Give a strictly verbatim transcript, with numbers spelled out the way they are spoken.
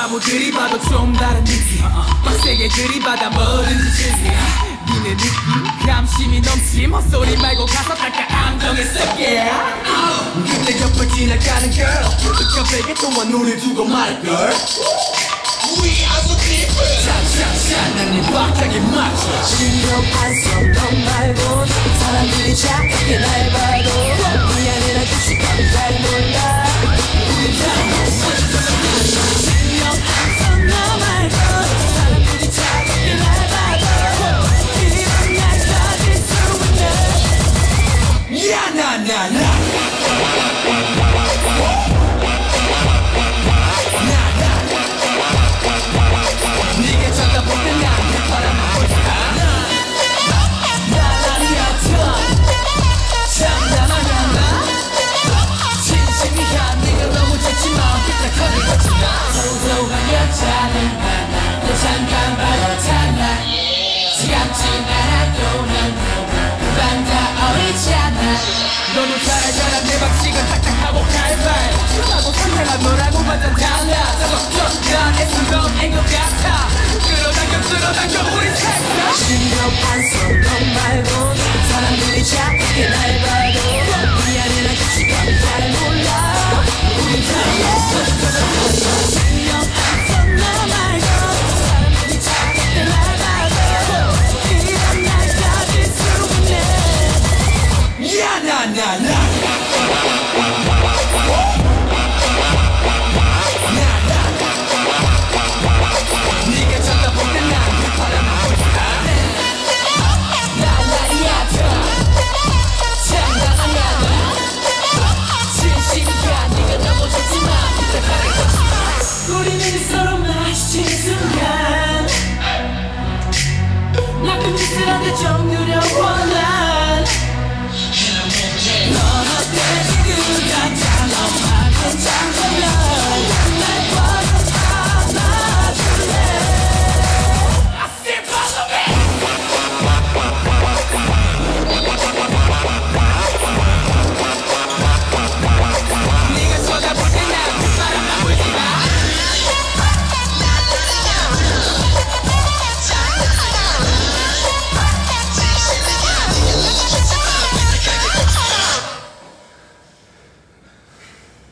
바보들이 봐도 좀 다른 느낌 빡세게 들이받아 뭐든지 즐겨 니네 느낌 감심이 넘침 헛소리 말고 가서 닦아 안정에 썩게 근데 옆을 지나가는 girl 깜빡이 또한 눈을 두고 말걸 We are so different 샤샤샤 난 네 박자에 맞춰 신경안 써 넌 말고 사람들이 착하게 날 봐도 미안해 난 그 시간을 잘 몰라 우린 다 신경 안 써 너 말고 사람들이 착하게 날 봐도 기분 날 가질 수 있네 야나나나 네가 쳐다볼 때 나한테 바라보고 있다 나란히 아파 장난하냐 나 진심이야 네가 너무 좋지만 삐딱하게 걷지마 소소한 여자는 하나 또 잠깐 봐줬잖아 지갑지 않아도 난 금방 다 어리잖아 너는 살아가라 내 방식은 딱딱하고 칼발 하고 상상한 너라고 완전 달라